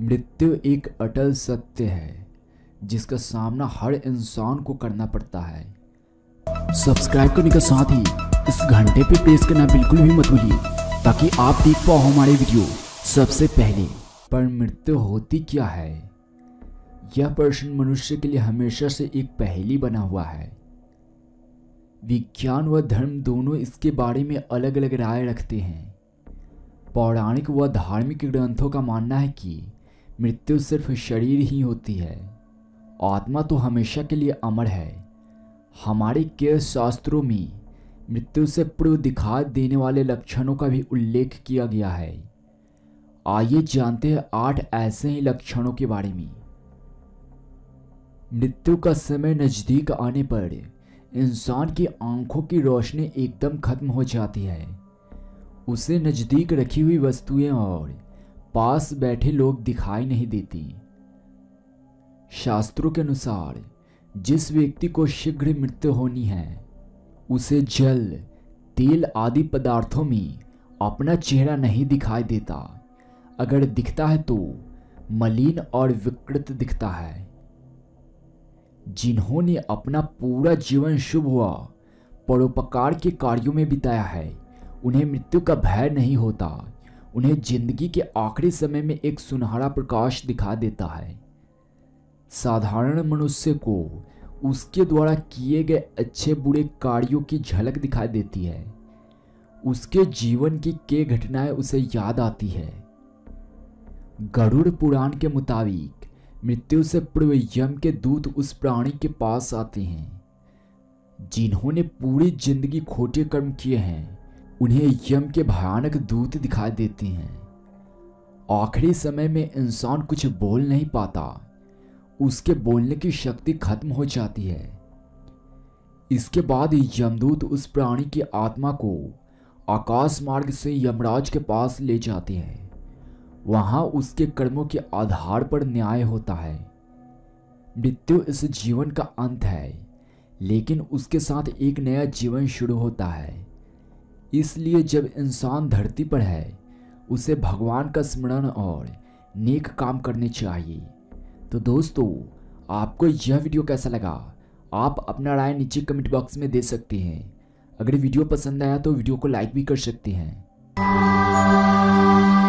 मृत्यु एक अटल सत्य है जिसका सामना हर इंसान को करना पड़ता है। सब्सक्राइब करने के साथ ही इस घंटे पे प्रेस करना बिल्कुल भी मत भूलिए ताकि आप देख पाओ हमारे वीडियो सबसे पहले। पर मृत्यु होती क्या है, यह प्रश्न मनुष्य के लिए हमेशा से एक पहेली बना हुआ है। विज्ञान व धर्म दोनों इसके बारे में अलग अलग राय रखते हैं। पौराणिक व धार्मिक ग्रंथों का मानना है कि मृत्यु सिर्फ शरीर ही होती है, आत्मा तो हमेशा के लिए अमर है। हमारे कई शास्त्रों में मृत्यु से पूर्व दिखाई देने वाले लक्षणों का भी उल्लेख किया गया है। आइए जानते हैं 8 ऐसे ही लक्षणों के बारे में। मृत्यु का समय नज़दीक आने पर इंसान की आंखों की रोशनी एकदम खत्म हो जाती है। उसे नज़दीक रखी हुई वस्तुएं और पास बैठे लोग दिखाई नहीं देती। शास्त्रों के अनुसार जिस व्यक्ति को शीघ्र मृत्यु होनी है उसे जल, तेल आदि पदार्थों में अपना चेहरा नहीं दिखाई देता। अगर दिखता है तो मलिन और विकृत दिखता है। जिन्होंने अपना पूरा जीवन शुभ व परोपकार के कार्यों में बिताया है उन्हें मृत्यु का भय नहीं होता। उन्हें जिंदगी के आखिरी समय में एक सुनहरा प्रकाश दिखा देता है। साधारण मनुष्य को उसके द्वारा किए गए अच्छे बुरे कार्यों की झलक दिखाई देती है। उसके जीवन की कई घटनाएं उसे याद आती है। गरुड़ पुराण के मुताबिक मृत्यु से पूर्व यम के दूत उस प्राणी के पास आते हैं। जिन्होंने पूरी जिंदगी खोटे कर्म किए हैं उन्हें यम के भयानक दूत दिखाई देते हैं। आखिरी समय में इंसान कुछ बोल नहीं पाता, उसके बोलने की शक्ति खत्म हो जाती है। इसके बाद यमदूत उस प्राणी की आत्मा को आकाश मार्ग से यमराज के पास ले जाते हैं। वहां उसके कर्मों के आधार पर न्याय होता है। मृत्यु इस जीवन का अंत है, लेकिन उसके साथ एक नया जीवन शुरू होता है। इसलिए जब इंसान धरती पर है उसे भगवान का स्मरण और नेक काम करने चाहिए। तो दोस्तों, आपको यह वीडियो कैसा लगा आप अपना राय नीचे कमेंट बॉक्स में दे सकते हैं। अगर वीडियो पसंद आया तो वीडियो को लाइक भी कर सकते हैं।